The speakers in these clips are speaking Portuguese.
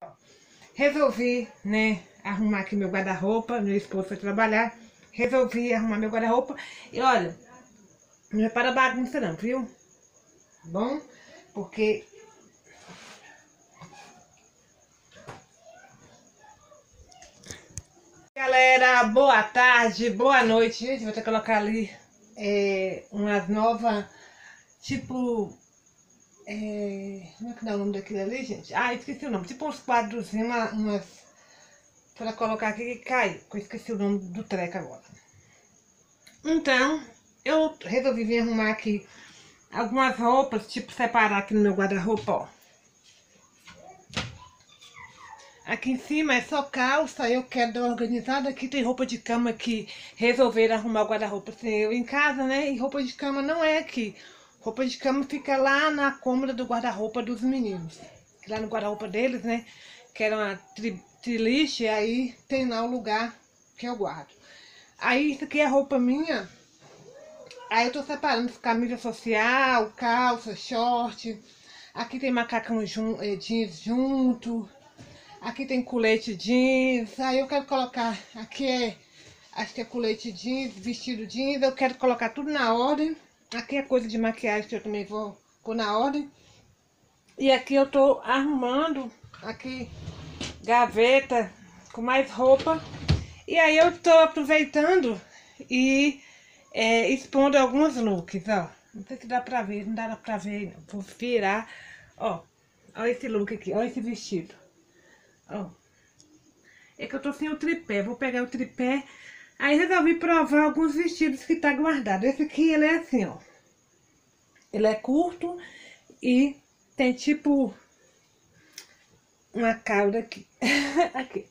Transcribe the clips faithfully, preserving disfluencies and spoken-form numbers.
Resolvi, né, arrumar aqui meu guarda-roupa. Meu esposo foi trabalhar. Resolvi arrumar meu guarda-roupa. E olha, não é para bagunça não, viu? Bom, porque... Galera, boa tarde, boa noite. Gente, vou ter que colocar ali é, umas novas, tipo... É, como é que dá o nome daquilo ali, gente? Ah, esqueci o nome. Tipo uns quadrozinhos, uma, umas... Pra colocar aqui que cai. Eu esqueci o nome do treco agora. Então, eu resolvi vir arrumar aqui algumas roupas, tipo separar aqui no meu guarda-roupa, ó. Aqui em cima é só calça, eu quero dar uma organizada. Aqui tem roupa de cama que resolveram arrumar o guarda-roupa sem eu em casa, né? E roupa de cama não é aqui. Roupa de cama fica lá na cômoda do guarda-roupa dos meninos. Lá no guarda-roupa deles, né? Que era uma tri triliche, aí tem lá o lugar que eu guardo. Aí isso aqui é roupa minha. Aí eu tô separando camisa social, calça, short. Aqui tem macacão jun eh, jeans junto. Aqui tem colete jeans. Aí eu quero colocar... Aqui é... Acho que é colete jeans, vestido jeans. Eu quero colocar tudo na ordem. Aqui é coisa de maquiagem que eu também vou pôr na ordem. E aqui eu tô arrumando... Aqui... Gaveta com mais roupa. E aí eu tô aproveitando e... É, expondo alguns looks, ó. Não sei se dá pra ver, não dá pra ver, não. Vou virar, ó. Ó esse look aqui, ó esse vestido. Ó. É que eu tô sem o tripé, vou pegar o tripé. Aí resolvi provar alguns vestidos que tá guardado. Esse aqui, ele é assim, ó. Ele é curto e tem tipo uma cauda aqui. Aqui.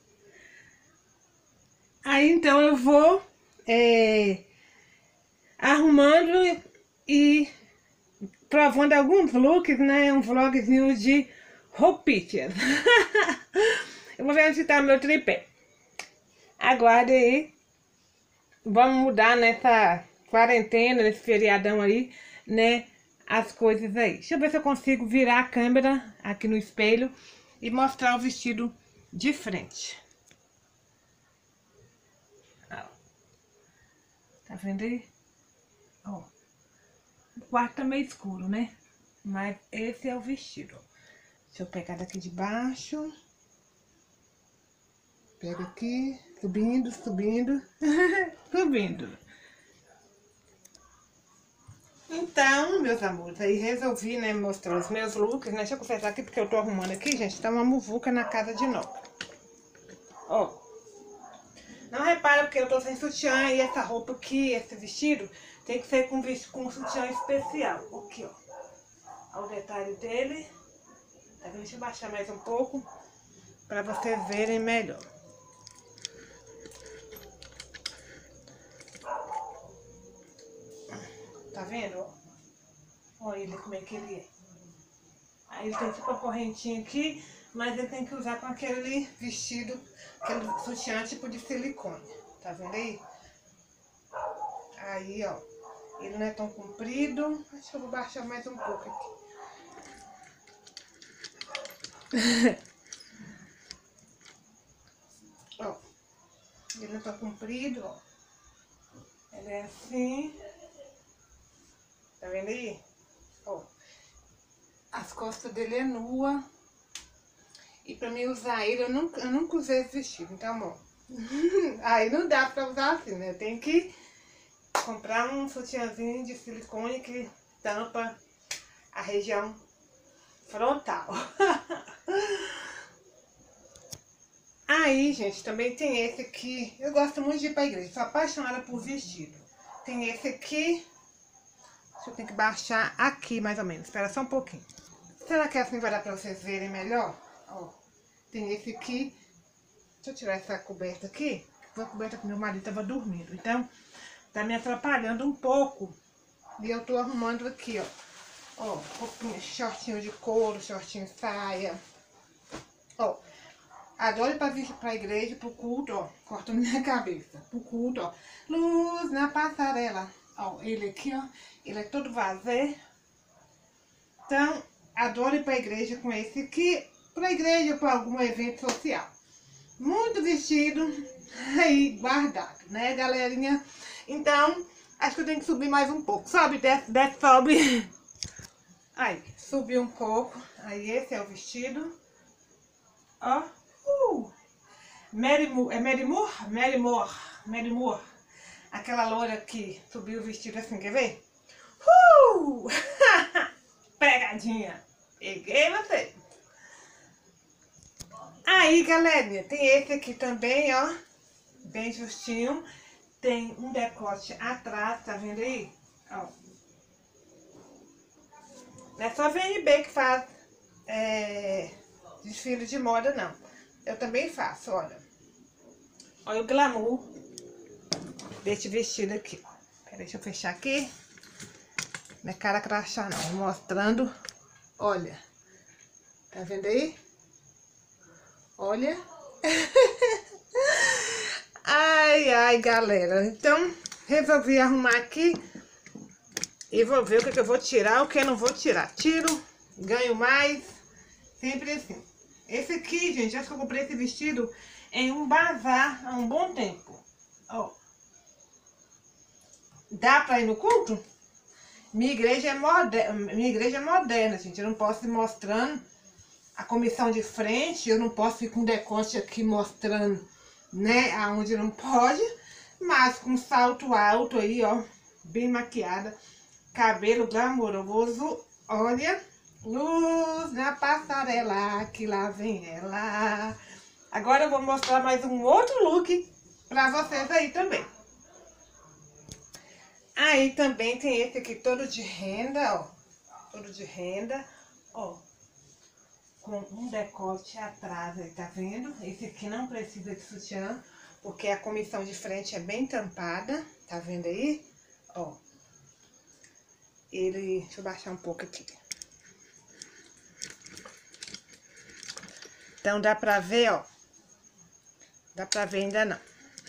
Aí então eu vou... É, arrumando e provando alguns looks, né? Um vlogzinho de roupinhas. Eu vou ver onde tá o meu tripé. Aguarde aí. Vamos mudar nessa quarentena, nesse feriadão aí, né? As coisas aí. Deixa eu ver se eu consigo virar a câmera aqui no espelho e mostrar o vestido de frente. Ó. Tá vendo aí? Ó. O quarto tá meio escuro, né? Mas esse é o vestido. Deixa eu pegar daqui de baixo. Pega aqui, subindo, subindo, subindo. Então, meus amores, aí resolvi, né, mostrar os meus looks, né? Deixa eu confessar aqui, porque eu tô arrumando aqui, gente, tá uma muvuca na casa de novo. Ó. Não repara porque eu tô sem sutiã e essa roupa aqui, esse vestido, tem que ser com, com um sutiã especial. Aqui, ó. Olha o detalhe dele. Tá vendo? Deixa eu baixar mais um pouco pra vocês verem melhor. Tá vendo? Olha ele como é que ele é. Aí ele tem tipo a correntinha aqui, mas ele tem que usar com aquele vestido, aquele sutiã tipo de silicone. Tá vendo aí? Aí, ó. Ele não é tão comprido. Acho que eu vou baixar mais um pouco aqui. Ó. Ele não tá comprido, ó. Ele é assim. Tá vendo aí? Ó. As costas dele é nua. E pra mim usar ele, eu nunca, eu nunca usei esse vestido. Então, ó. Aí não dá pra usar assim, né? Tem que comprar um sutiãzinho de silicone que tampa a região frontal. Aí, gente, também tem esse aqui. Eu gosto muito de ir pra igreja, sou apaixonada por vestido. Tem esse aqui. Deixa eu ter que baixar aqui, mais ou menos. Espera só um pouquinho. Será que assim vai dar pra vocês verem melhor? Ó, tem esse aqui. Deixa eu tirar essa coberta aqui. Foi a coberta que meu marido tava dormindo. Então, tá me atrapalhando um pouco. E eu tô arrumando aqui, ó. Ó, roupinha, shortinho de couro, shortinho saia. Ó, adoro ir pra, pra igreja, pro culto, ó. Corta minha cabeça. Pro culto, ó. Luz na passarela. Ó, ele aqui, ó. Ele é todo vazio. Então, adoro ir pra igreja com esse aqui. pra igreja, pra algum evento social. Muito vestido aí guardado, né, galerinha? Então, acho que eu tenho que subir mais um pouco. Sobe, desce, desce, sobe. Aí, subi um pouco. Aí, esse é o vestido. Ó. Uh! Mary Moore, é Mary Moore? Mary Moore, Mary Moore. Aquela loira que subiu o vestido assim, quer ver? Uh! Pegadinha. Peguei você. Aí, galerinha, tem esse aqui também, ó. Bem justinho. Tem um decote atrás, tá vendo aí? Ó. Não é só V N B que faz é, desfile de moda, não. Eu também faço, olha. Olha o glamour desse vestido aqui. Peraí, deixa eu fechar aqui. Não é cara crachá, não. Mostrando. Olha. Tá vendo aí? Olha. Ai, ai, galera. Então, resolvi arrumar aqui. E vou ver o que, que eu vou tirar, o que eu não vou tirar. Tiro, ganho mais. Sempre assim. Esse aqui, gente, acho que eu comprei esse vestido em um bazar há um bom tempo. Ó. Dá pra ir no culto? Minha igreja é moderna, minha igreja é moderna, gente. Eu não posso ir mostrando a comissão de frente, eu não posso ir com decote aqui mostrando, né, aonde não pode, mas com salto alto aí, ó, bem maquiada, cabelo glamouroso, olha, luz na passarela, que lá vem ela. Agora eu vou mostrar mais um outro look pra vocês aí também. Aí também tem esse aqui todo de renda, ó, todo de renda, ó, com um decote atrás aí, tá vendo? Esse aqui não precisa de sutiã, porque a comissão de frente é bem tampada, tá vendo aí? Ó, ele, deixa eu baixar um pouco aqui. Então dá pra ver, ó, dá pra ver ainda não.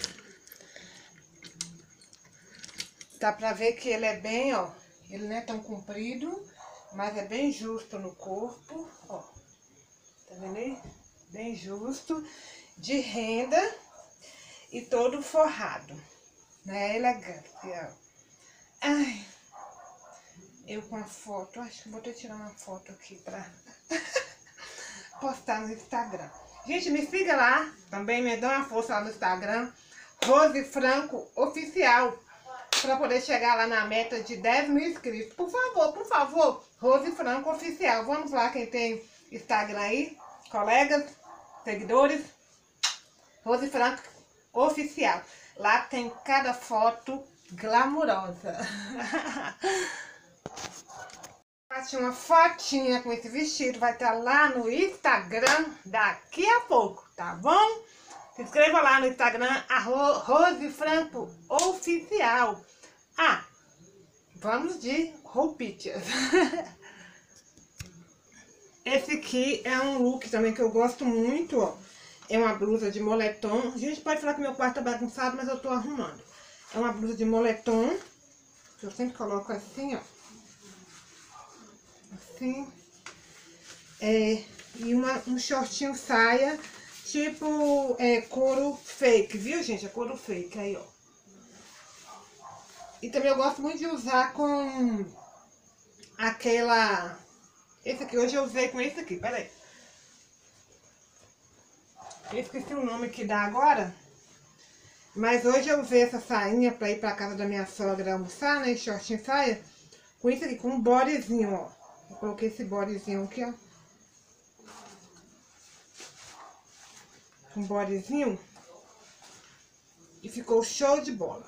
Dá pra ver que ele é bem, ó, ele não é tão comprido, mas é bem justo no corpo, ó. Tá vendo aí? Bem justo, de renda e todo forrado, né? Elegante, ó. Ai, eu com a foto, acho que vou ter que tirar uma foto aqui pra postar no Instagram. Gente, me siga lá, também me dá uma força lá no Instagram, Rose Franco Oficial, pra poder chegar lá na meta de dez mil inscritos. Por favor, por favor, Rose Franco Oficial. Vamos lá, quem tem Instagram aí, colegas, seguidores, Rose Franco Oficial. Lá tem cada foto glamurosa. Bati uma fotinha com esse vestido, vai estar lá no Instagram daqui a pouco, tá bom? Se inscreva lá no Instagram, arro, Rose Franco Oficial. Ah, vamos de roupinhas. Esse aqui é um look também que eu gosto muito, ó. É uma blusa de moletom. A gente pode falar que meu quarto tá bagunçado, mas eu tô arrumando. É uma blusa de moletom, que eu sempre coloco assim, ó. Assim. É, e uma, um shortinho saia, tipo é, couro fake, viu, gente? É couro fake, aí, ó. E também eu gosto muito de usar com aquela... Esse aqui, hoje eu usei com esse aqui, peraí. Eu esqueci o nome que dá agora. Mas hoje eu usei essa sainha pra ir pra casa da minha sogra almoçar, né? Shortinho saia. Com isso aqui, com um bodyzinho, ó. Eu coloquei esse bodyzinho aqui, ó. Um bodyzinho. E ficou show de bola.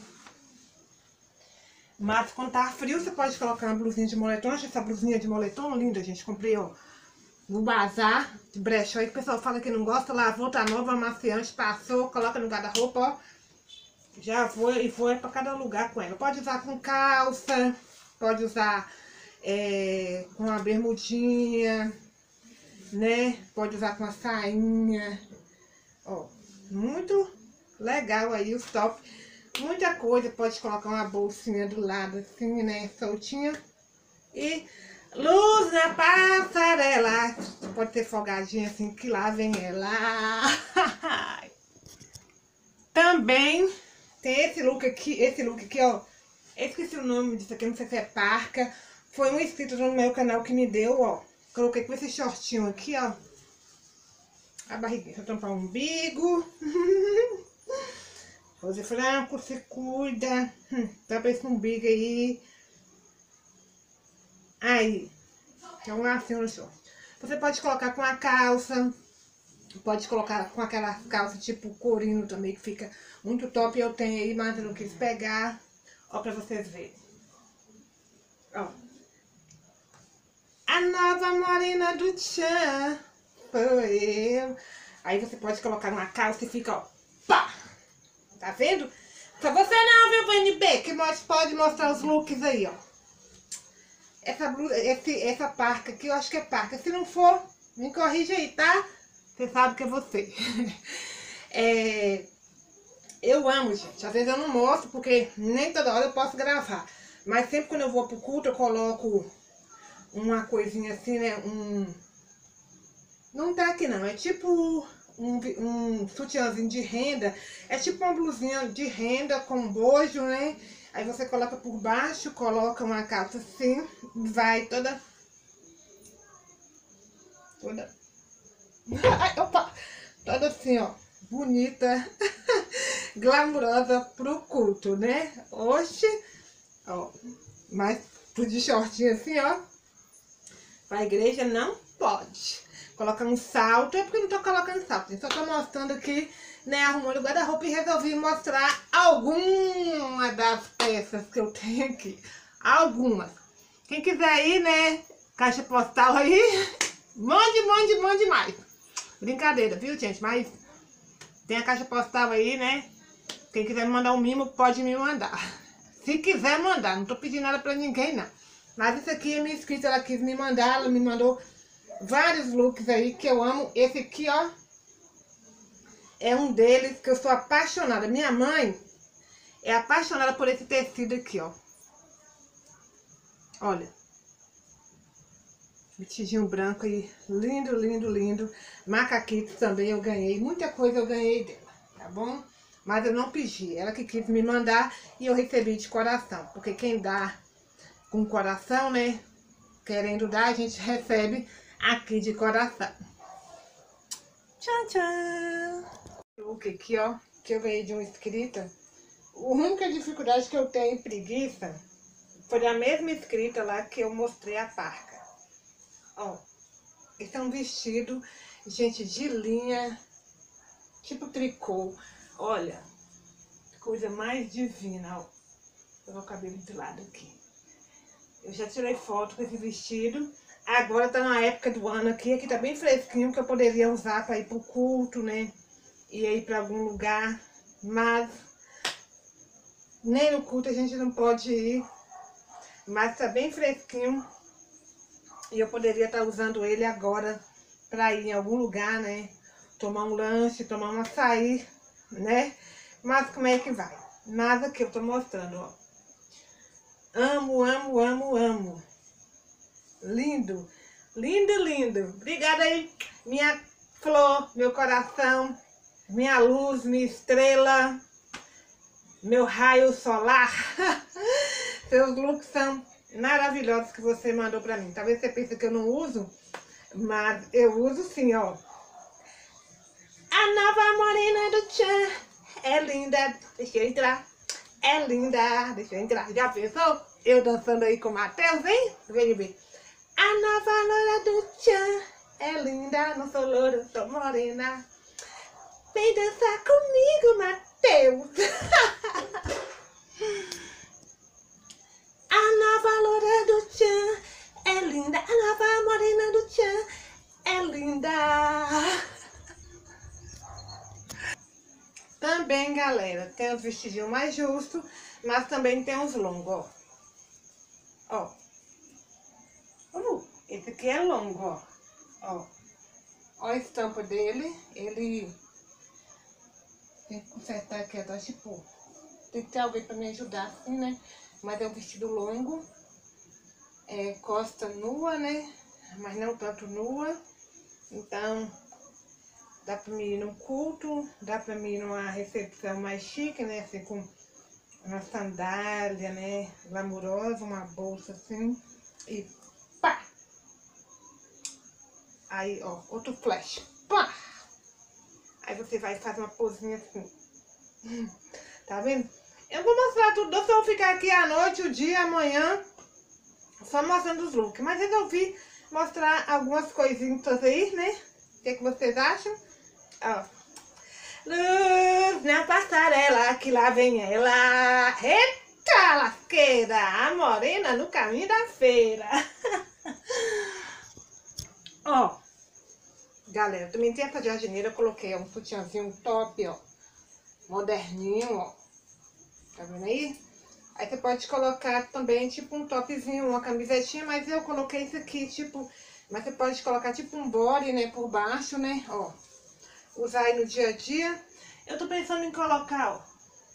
Mas quando tá frio, você pode colocar uma blusinha de moletom. Acho essa blusinha de moletom linda, gente. Comprei, ó, no bazar de brechó. Aí o pessoal fala que não gosta. Lavou, tá nova, amaciante, passou, coloca no guarda-roupa, ó. Já vou e vou pra cada lugar com ela. Pode usar com calça, pode usar é, com uma bermudinha, né? Pode usar com uma sainha. Ó, muito legal aí os tops. Muita coisa, pode colocar uma bolsinha do lado assim, né, soltinha. E Luz na passarela. Pode ser folgadinha assim, que lá vem ela. Também tem esse look aqui, esse look aqui, ó. Eu esqueci o nome disso aqui, não sei se é parca. Foi um inscrito no meu canal que me deu, ó. Coloquei com esse shortinho aqui, ó. A barriguinha, deixa eu tampar o umbigo. Rose Franco, se cuida. Hum, tampa esse umbigo aí. Aí. Tem um lacinho no short. Você pode colocar com a calça. Pode colocar com aquela calça tipo corino também, que fica muito top. Eu tenho aí, mas eu não quis pegar. Ó, pra vocês verem. Ó. A nova morena do tchan. Foi eu. Aí você pode colocar uma calça e fica, ó. Pá! Tá vendo? Pra você não, viu, Vani B? Que pode mostrar os looks aí, ó. Essa blusa, esse, essa parca aqui, eu acho que é parca. Se não for, me corrija aí, tá? Você sabe que é você. É, eu amo, gente. Às vezes eu não mostro, porque nem toda hora eu posso gravar. Mas sempre quando eu vou pro culto, eu coloco uma coisinha assim, né? Um... Não tá aqui não, é tipo um, um sutiãzinho de renda. É tipo uma blusinha de renda com bojo, né? Aí você coloca por baixo, coloca uma calça assim, vai toda... Toda... Ai, opa! Toda assim, ó, bonita, glamurosa pro culto, né? Oxe! Ó, mas de shortinho assim, ó, pra igreja não pode. Colocar um salto, é porque eu não tô colocando salto, só tô mostrando aqui, né, arrumando o guarda-roupa e resolvi mostrar algumas das peças que eu tenho aqui. Algumas. Quem quiser aí, né, caixa postal aí, mande, mande, mande mais. Brincadeira, viu, gente? Mas tem a caixa postal aí, né? Quem quiser me mandar um mimo, pode me mandar. Se quiser mandar, não tô pedindo nada pra ninguém, não. Mas isso aqui, a minha inscrita, ela quis me mandar, ela me mandou vários looks aí que eu amo. Esse aqui, ó, é um deles que eu sou apaixonada. Minha mãe é apaixonada por esse tecido aqui, ó. Olha. Vestidinho branco aí, lindo, lindo, lindo. Macaquitos também eu ganhei, muita coisa eu ganhei dela, tá bom? Mas eu não pedi, ela que quis me mandar e eu recebi de coração. Porque quem dá com coração, né, querendo dar, a gente recebe aqui de coração. Tchau, tchau! O que aqui, ó, que eu ganhei de uma inscrita. A única dificuldade que eu tenho em preguiça foi a mesma inscrita lá que eu mostrei a parca. Ó, esse é um vestido, gente, de linha, tipo tricô. Olha, coisa mais divina, ó. Vou pegar o cabelo de lado aqui. Eu já tirei foto com esse vestido. Agora tá na época do ano aqui, aqui tá bem fresquinho, que eu poderia usar pra ir pro culto, né? E ir pra algum lugar. Mas nem no culto a gente não pode ir. Mas tá bem fresquinho. E eu poderia estar usando ele agora pra ir em algum lugar, né? Tomar um lanche, tomar um açaí, né? Mas como é que vai? Nada que eu tô mostrando, ó. Amo, amo, amo, amo. Lindo, lindo, lindo. Obrigada aí, minha flor, meu coração, minha luz, minha estrela, meu raio solar. Seus looks são maravilhosos que você mandou pra mim. Talvez você pense que eu não uso, mas eu uso sim, ó. A nova morena do tchan é linda. Deixa eu entrar. É linda. Deixa eu entrar. Já pensou? Eu dançando aí com o Matheus, hein? Vem ver. A nova loira do tchan é linda. Não sou loira, sou morena. Vem dançar comigo, Matheus. A nova loira do tchan é linda. A nova morena do tchan é linda. Também, galera, tem os vestidinhos mais justos, mas também tem uns longos, ó. Ó. Uh, esse aqui é longo, ó. Ó. Ó a estampa dele. Ele... Tem que consertar aqui atrás, tipo... Tem que ter alguém pra me ajudar, assim, né? Mas é um vestido longo. é, costa nua, né? Mas não tanto nua. Então, dá pra mim ir num culto, dá pra mim ir numa recepção mais chique, né? Assim, com uma sandália, né? Glamurosa, uma bolsa assim. E pá! Aí, ó, outro flash. Pá! Aí você vai fazer uma posinha assim. Tá vendo? Eu vou mostrar tudo. Eu vou ficar aqui à noite, o dia, amanhã, só mostrando os looks. Mas resolvi mostrar algumas coisinhas aí, né? O que, que vocês acham? Ó. Luz na passarela, que lá vem ela. Eita lasqueira, a morena no caminho da feira. Ó. Galera, também tem essa jardineira, eu coloquei um sutiãzinho top, ó. Moderninho, ó. Tá vendo aí? Aí você pode colocar também, tipo, um topzinho, uma camisetinha, mas eu coloquei isso aqui, tipo... Mas você pode colocar, tipo, um body, né, por baixo, né, ó. Usar aí no dia a dia. Eu tô pensando em colocar, ó.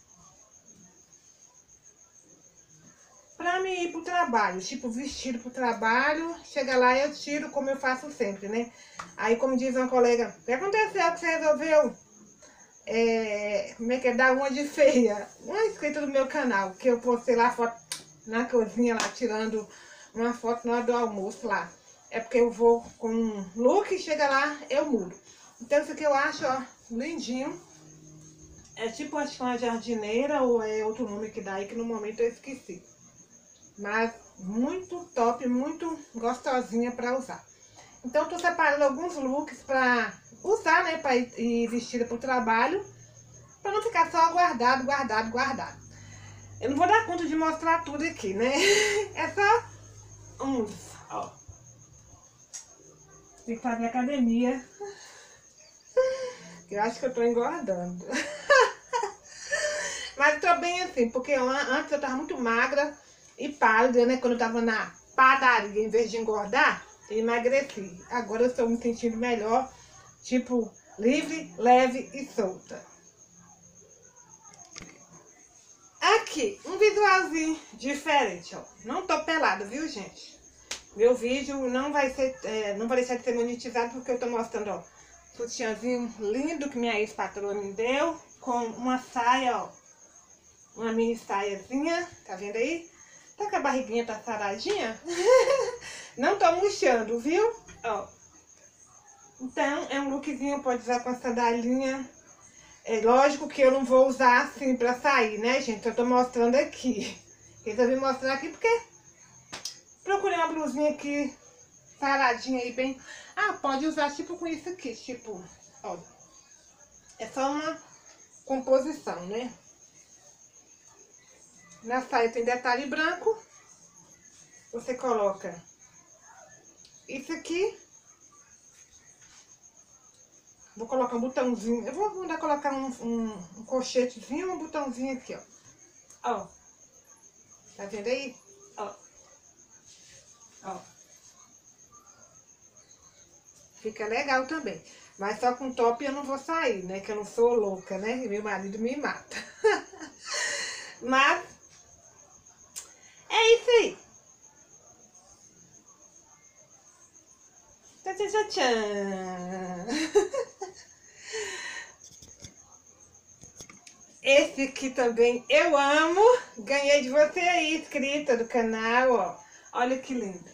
Pra mim ir pro trabalho, tipo, vestido pro trabalho. Chega lá e eu tiro, como eu faço sempre, né. Aí, como diz uma colega, o que aconteceu que você resolveu... É, como é que é? Dar uma de feia. Uma inscrita do meu canal, que eu postei lá foto na cozinha lá, tirando uma foto na hora do almoço lá. É porque eu vou com um look e chega lá, eu mudo. Então isso aqui eu acho, ó, lindinho. É tipo, acho que uma jardineira ou é outro nome que dá aí, que no momento eu esqueci. Mas muito top, muito gostosinha pra usar. Então, eu tô separando alguns looks pra usar, né, pra ir, ir vestida pro trabalho, pra não ficar só guardado, guardado, guardado. Eu não vou dar conta de mostrar tudo aqui, né? É só uns, ó. Tem que fazer academia. Eu acho que eu tô engordando. Mas tô bem assim, porque antes eu tava muito magra e pálida, né? Quando eu tava na padaria, em vez de engordar, eu emagreci. Agora eu estou me sentindo melhor, tipo, livre, leve e solta. Aqui, um visualzinho diferente, ó. Não tô pelada, viu, gente? Meu vídeo não vai ser, é, não vai deixar de ser monetizado porque eu tô mostrando, ó, sutiãzinho lindo que minha ex-patroa me deu, com uma saia, ó, uma mini saiazinha, tá vendo aí? Tá que a barriguinha tá saradinha? Não tô murchando, viu? Ó. Então, é um lookzinho, pode usar com a sandalinha. É lógico que eu não vou usar assim pra sair, né, gente? Eu tô mostrando aqui. Resolvi mostrar aqui porque procurei uma blusinha aqui, saradinha aí, bem... Ah, pode usar tipo com isso aqui, tipo, ó. É só uma composição, né? Na saia tem detalhe branco. Você coloca isso aqui. Vou colocar um botãozinho. Eu vou mandar colocar um, um, um colchetezinho e um botãozinho aqui, ó. Ó. Tá vendo aí? Ó. Ó. Fica legal também. Mas só com top eu não vou sair, né? Que eu não sou louca, né? E meu marido me mata. Mas é isso aí. Tchau, tchau, tchau, tchau. Esse aqui também eu amo. Ganhei de você aí, inscrita do canal, ó. Olha que lindo.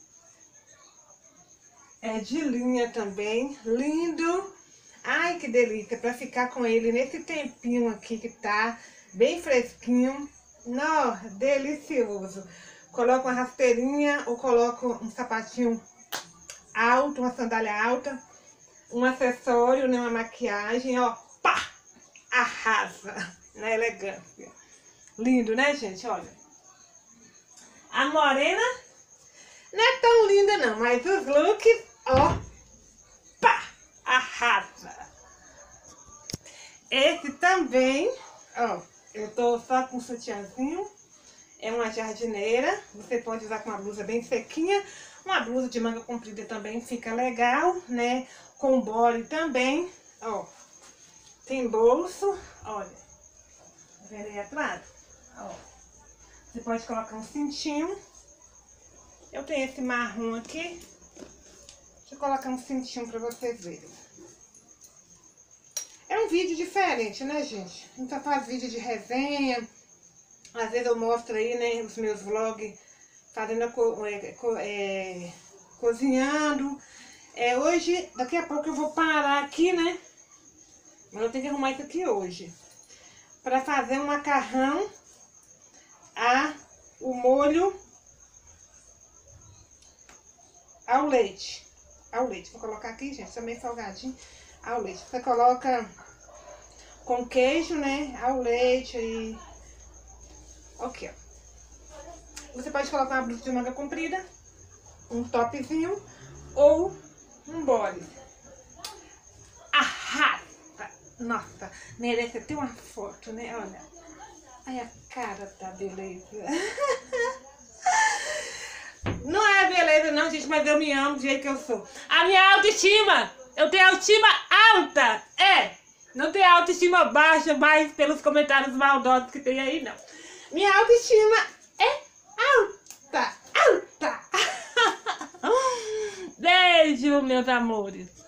É de linha também, lindo. Ai, que delícia, pra ficar com ele nesse tempinho aqui que tá bem fresquinho. Nó, delicioso. Coloco uma rasteirinha ou coloco um sapatinho alto, uma sandália alta, um acessório, né, uma maquiagem, ó, pá, arrasa na elegância. Lindo, né, gente? Olha. A morena não é tão linda não, mas os looks, ó, pá, arrasa. Esse também, ó, eu tô só com um sutiãzinho, é uma jardineira, você pode usar com uma blusa bem sequinha, uma blusa de manga comprida também fica legal, né, com body também, ó, tem bolso, olha, tá vendo aí atrás? Ó, você pode colocar um cintinho, Eu tenho esse marrom aqui. Deixa eu colocar um cintinho pra vocês verem. É um vídeo diferente, né, gente? A gente só faz vídeo de resenha. Às vezes eu mostro aí, né, os meus vlogs fazendo a co é, co é, cozinhando. É, hoje, daqui a pouco eu vou parar aqui, né? Mas eu tenho que arrumar isso aqui hoje. Pra fazer um macarrão a o molho ao leite. Ao leite. Vou colocar aqui, gente, também salgadinho. Ao leite. Você coloca com queijo, né? Ao leite e... Ok, ó. Você pode colocar uma blusa de manga comprida, um topzinho ou um body. Arrasa! Nossa, merece até uma foto, né? Olha. Ai, a cara da beleza. Não é beleza não, gente, mas eu me amo do jeito que eu sou. A minha autoestima, eu tenho autoestima alta, é. Não tenho autoestima baixa, mais pelos comentários maldosos que tem aí, não. Minha autoestima é alta, alta. Beijo, meus amores.